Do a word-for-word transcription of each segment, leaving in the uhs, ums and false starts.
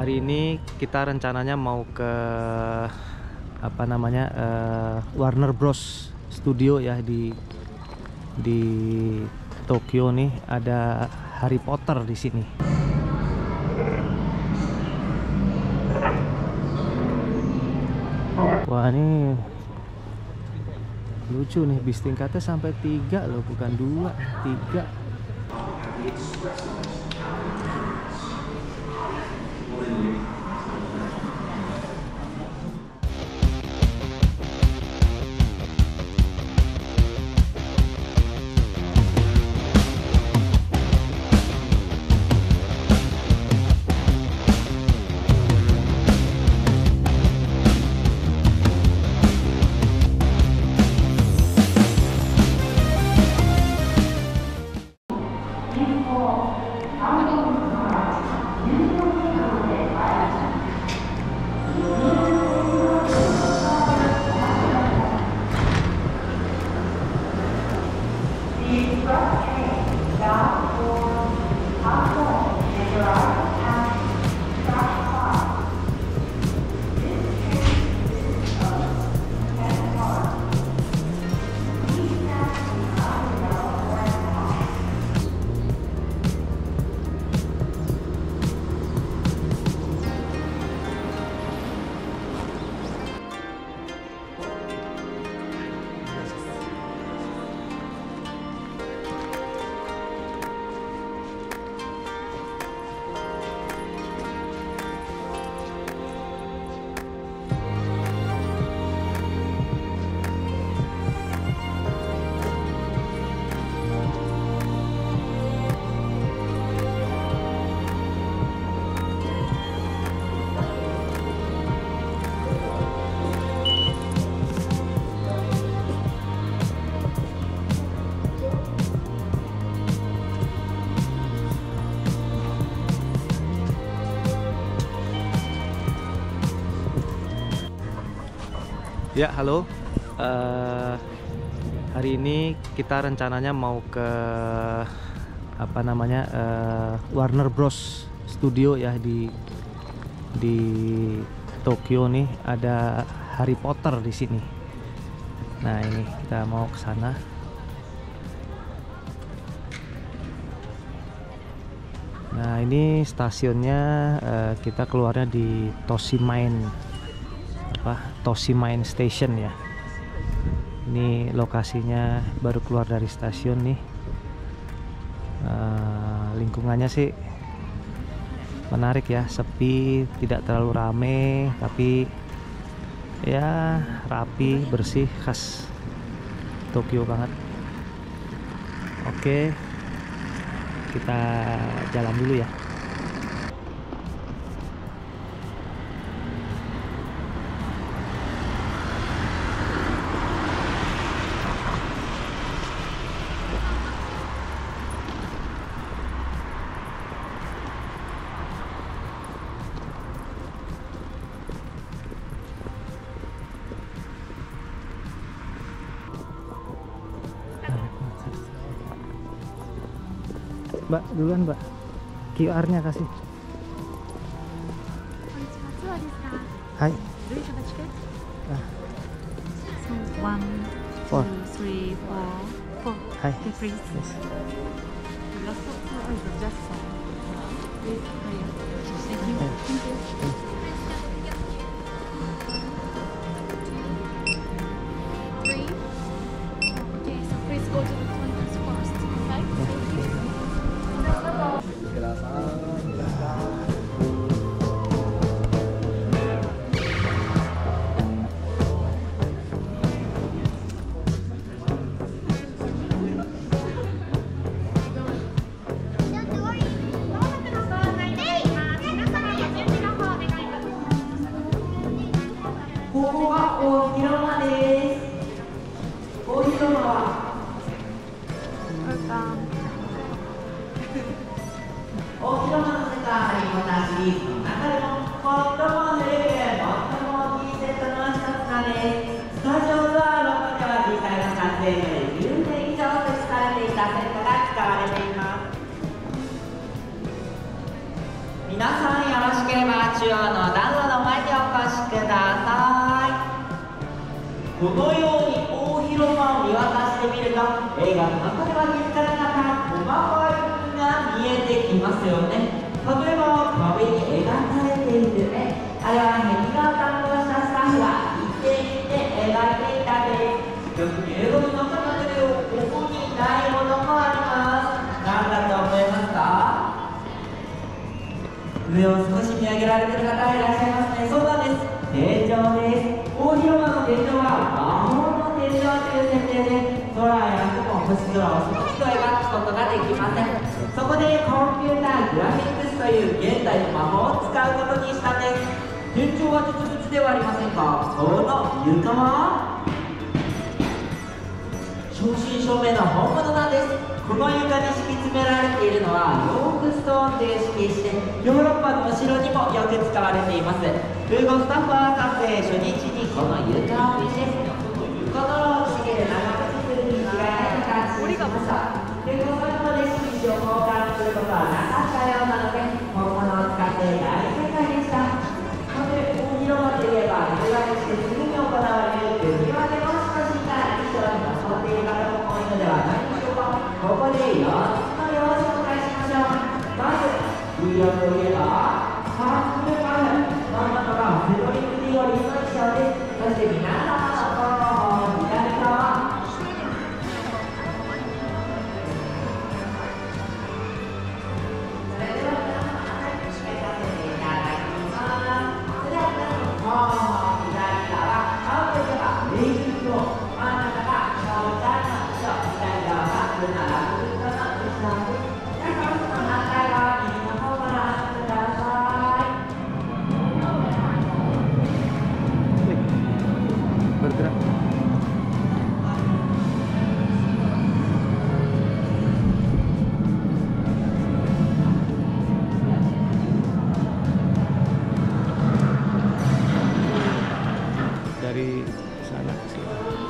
Hari ini kita rencananya mau ke apa namanya uh, Warner Bros Studio ya di di Tokyo nih, ada Harry Potter di sini. Wah, ini lucu nih, bis tingkatnya sampai tiga loh, bukan dua, tiga. Ya, halo. Uh, hari ini kita rencananya mau ke apa namanya uh, Warner Bros Studio ya di di Tokyo nih, ada Harry Potter di sini. Nah, ini kita mau ke sana. Nah, ini stasiunnya, uh, kita keluarnya di Toshimaen apa Toshimaen Station ya. Ini lokasinya baru keluar dari stasiun nih. Uh, lingkungannya sih menarik ya, sepi, tidak terlalu rame, tapi ya rapi, bersih, khas Tokyo banget. Oke, kita jalan dulu ya. Mbak, duluan Mbak, Q R-nya kasih. Hai. Do you have a ticket? Ah. So one, Four. two, three, four, four. Hai. Okay, please. Yes. The last one is just one. Please, hurry up. Thank you. Hai. Thank you. Three. Okay, so please go to the counters first, okay? このように大広間を見渡してみると、映画の中では気づかなかった細かい部分が見えてきますよね。例えば壁に描かれている絵、あれは壁画を担当したスタッフが一点一点描いていたんです。よく映画の中だけどここにないものもあります。何だと思いますか？上を少し見上げられてる方いらっしゃいますね。そうなんです。天井です。大広間の天井は魔法の天井という設定で、空や雲、星空をその都度描くことができません。そこでコンピューターグラフィックスという現代の魔法を使うことにしたんです。天井は実物ではありませんが、その床は正真正銘の本物なんです。この床に敷き詰められているのはヨークストーンという敷石で、ヨーロッパのお城にもよく使われています。空港スタッフは撮影初日にこの床を見て、このローをつける長靴するに違いないと感じました。空港スタッフで敷石を交換することはなかったようなので、本物を使って大正解でした。さて、大広間といえば入学してすぐに行われる指輪でも少しから衣装に残っている方も多いのではないでしょうか。ここでよっつの様子を紹介しましょう。まず、指輪といえばサークルパン、真ん中がセドリック・ディオリの衣装です。そして皆様の後方左側、それでは皆様朝に締めさせていただきます。それでは皆様の後方左側、青といえばレイズを、真ん中がショーちゃんの衣装、左側がルナラブルトの衣装です。皆様その反対側、右の方からご覧ください。 Bergerak. Dari sana ke sini.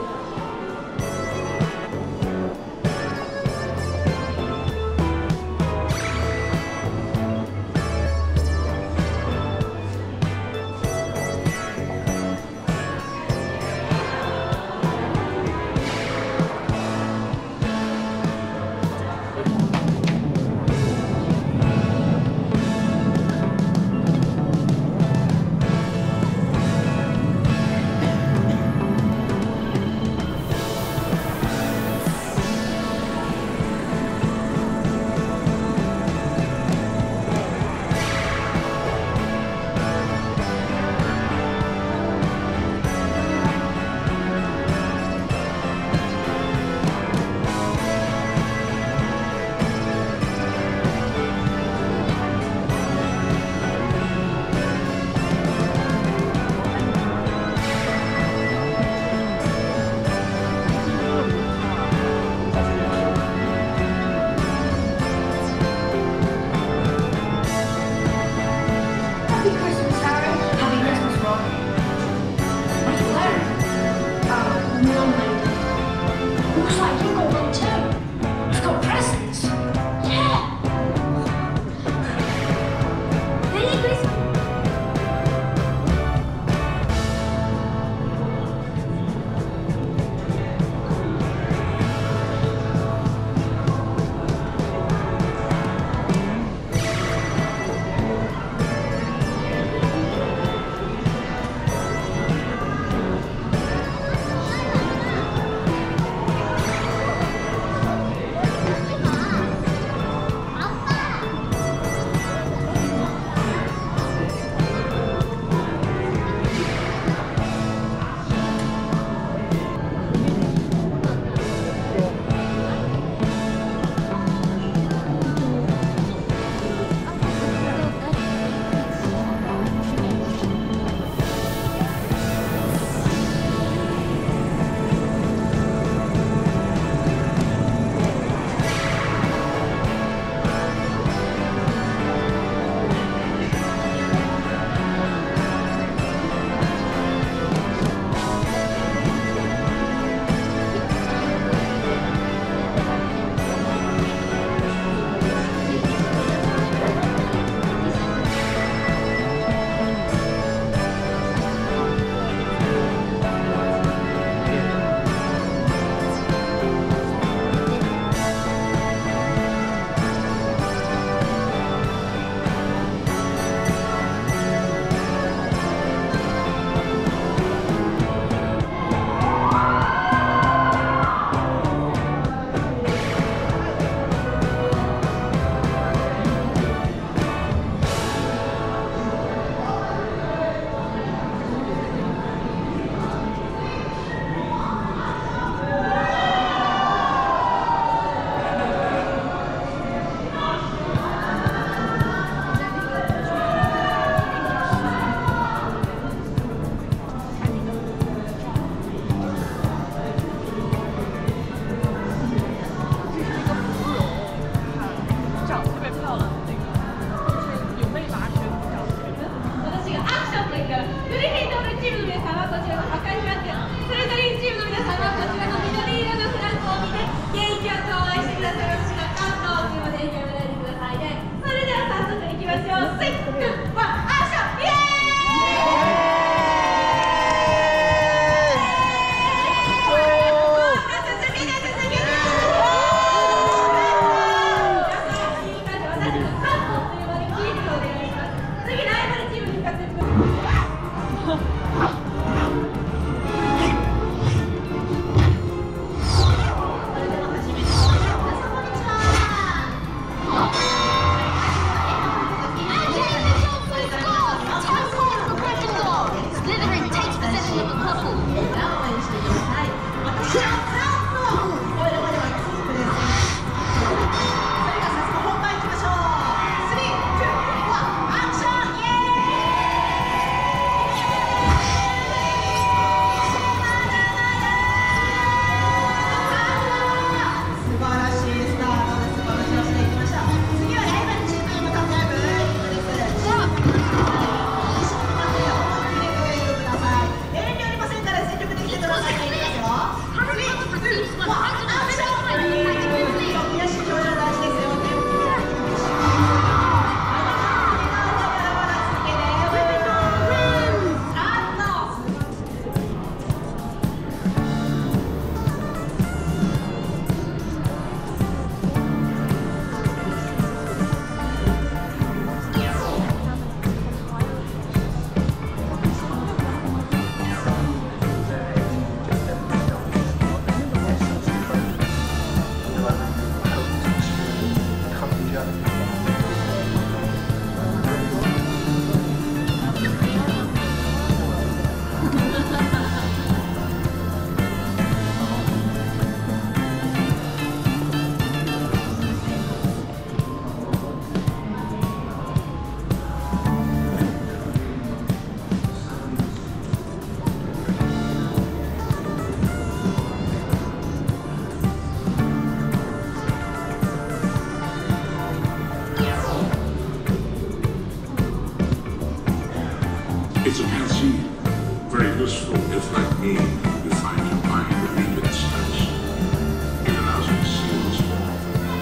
Happy Christmas, Harry. Happy Christmas, Ron. What are you wearing? Oh, lovely. Looks like you got one too. You've got presents. Yeah. Merry Christmas. チームの皆さんはこちらの赤いフラッグ、スレザリンチームの皆さんはこちらの緑色のフラッグを見て元気よく応援してください。私が関東というまで演技をやめないでくださいね。それでは早速いきますよ。スリー、ツー、ワン、アクション。イエーイ。 It's a panacea, very useful if, like me, you find your mind a wee bit stretched. It allows you to see what's more.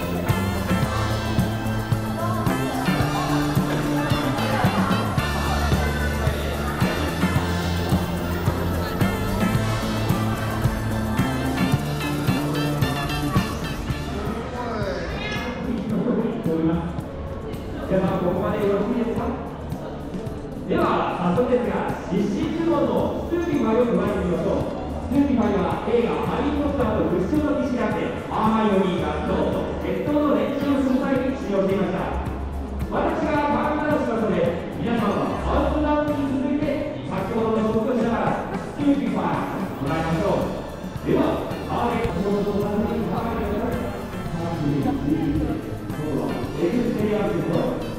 Yeah. では早速ですが、実施注文のストゥーピファイを加えてみましょう。ストゥーピファイは映画「ハリー・ポッターと不死鳥の騎士団」でハーマイオニーがゾウと決闘の練習をする際に使用していました。私がカーブダウンしますので、皆さんはカウントダウンに続いて先ほどの動きをしながらストゥーピファイをもらいましょう。ではターゲットを動かずに考えてください。さん、に、いち、そうだ、エクスペリアンスと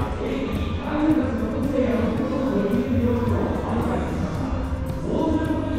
そうすること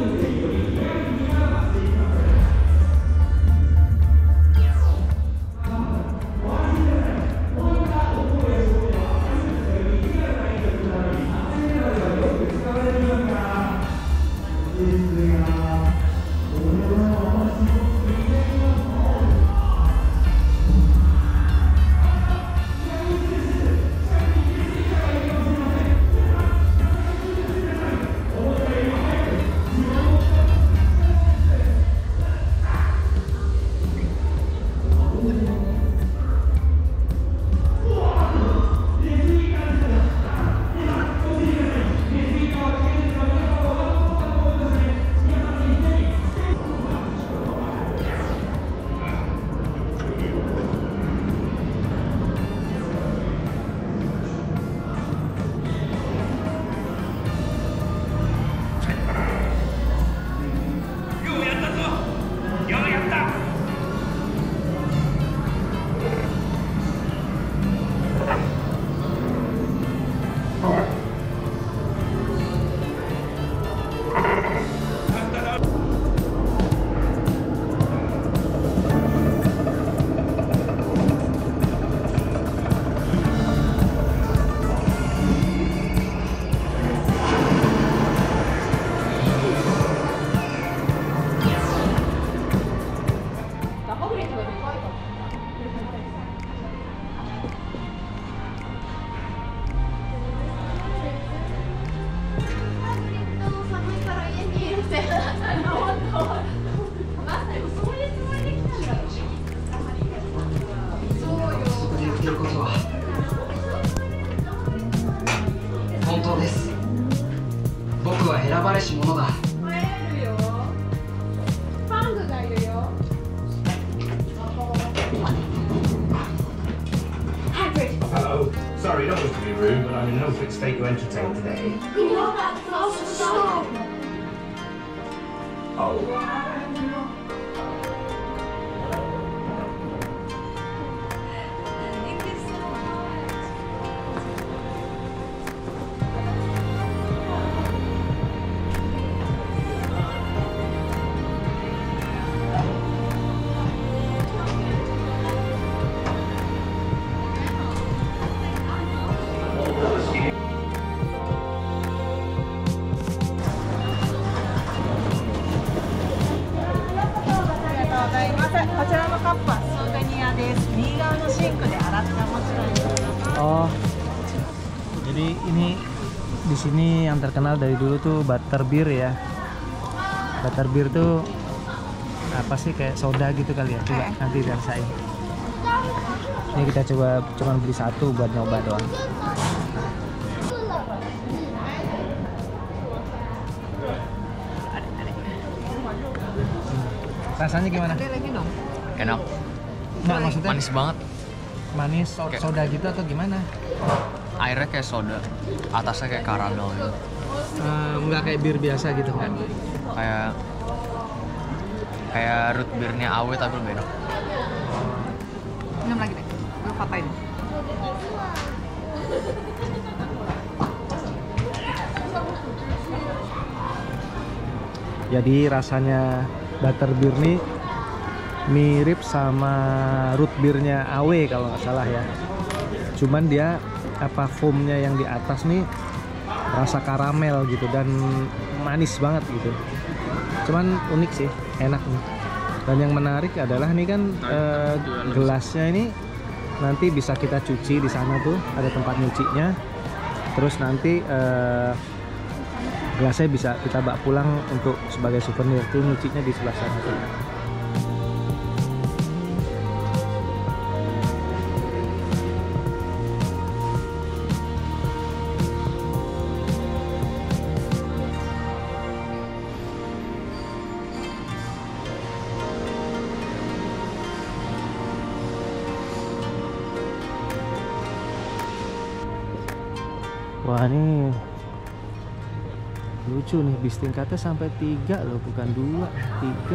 Hello. Sorry, don't wish to be rude, but I'm in no fit state to entertain today. Oh. Oh, jadi ini di sini yang terkenal dari dulu tuh butterbeer ya. Butterbeer tuh apa sih, kayak soda gitu kali ya? Coba nanti dirasain. Ini kita coba cuman beli satu buat nyoba doang. Rasanya gimana? Enak. Nggak, maksudnya Manis banget. manis so- Kayak- soda gitu atau gimana? Airnya kayak soda, atasnya kayak karamel gitu. Eh, nggak kayak bir biasa gitu kan? Kayak kayak root beernya A W tapi lebih enak. Minum lagi deh, gue patahin. Jadi rasanya butterbeer nih mirip sama root beernya A W kalau nggak salah ya. Cuman dia apa foamnya yang di atas nih rasa karamel gitu dan manis banget gitu. Cuman unik sih, enak nih. Dan yang menarik adalah nih kan eh, gelasnya ini nanti bisa kita cuci di sana tuh, ada tempat nyucinya. Terus nanti eh, gelasnya bisa kita bawa pulang untuk sebagai souvenir. Tuh nyucinya di sebelah sana tuh. Wah, ini lucu nih, bis tingkatnya sampai tiga loh, bukan dua, tiga.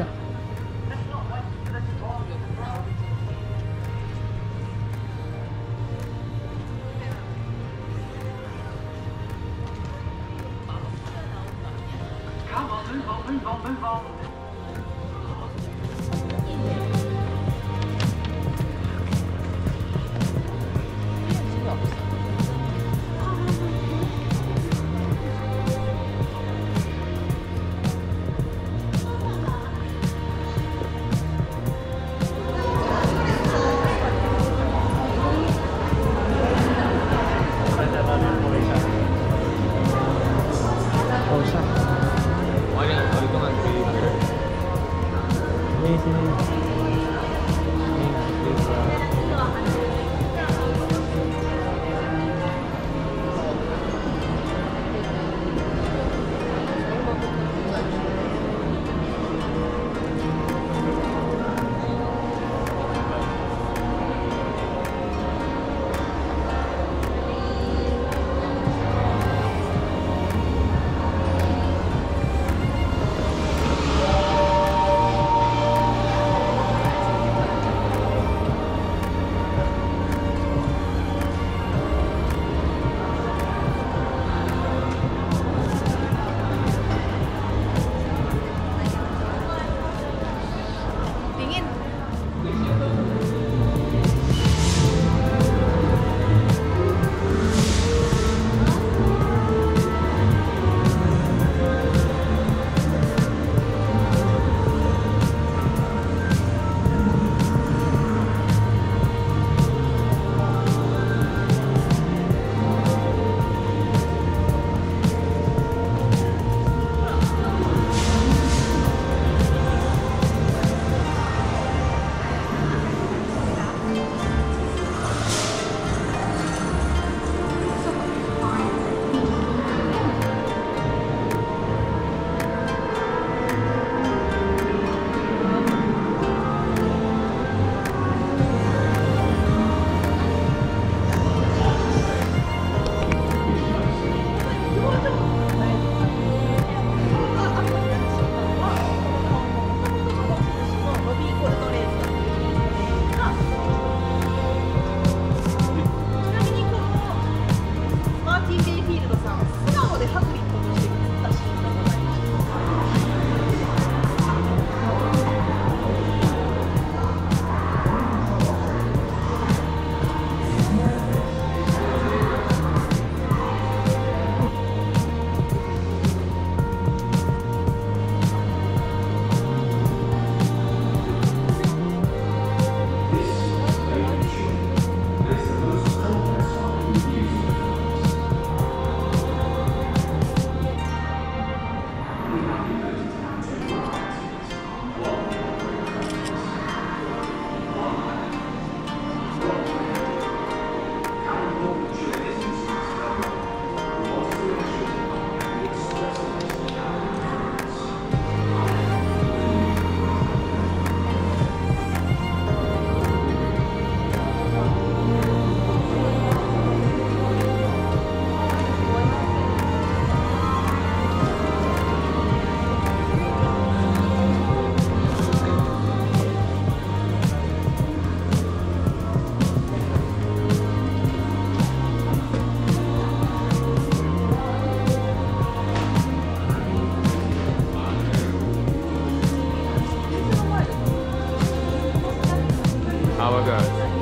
그러니까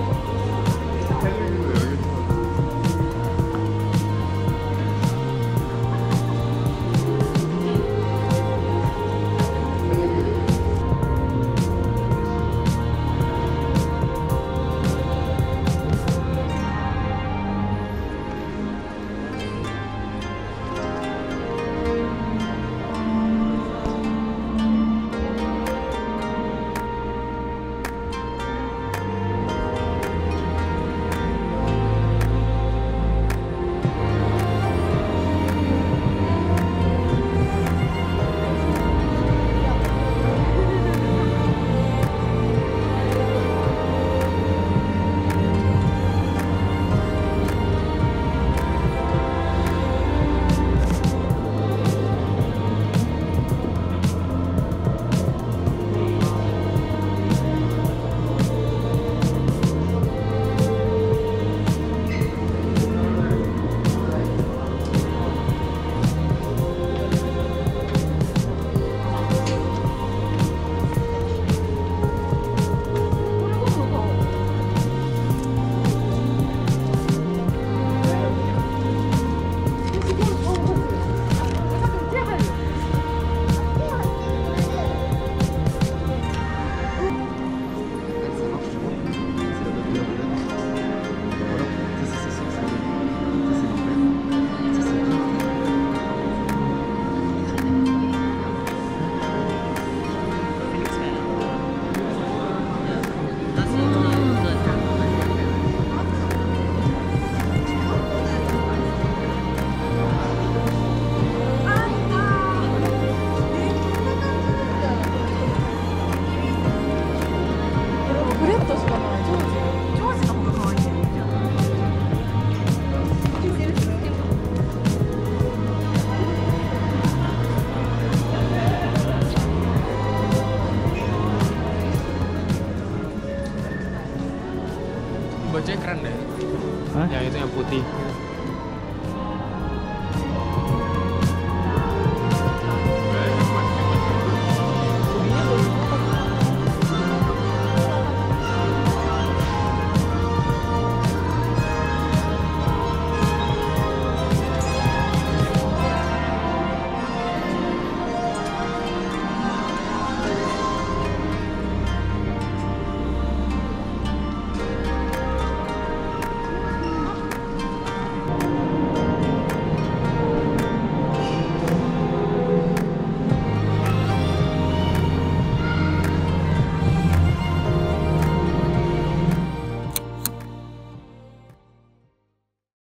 텔레비도 여기서 bajunya keren deh. Hah? Yang itu yang putih.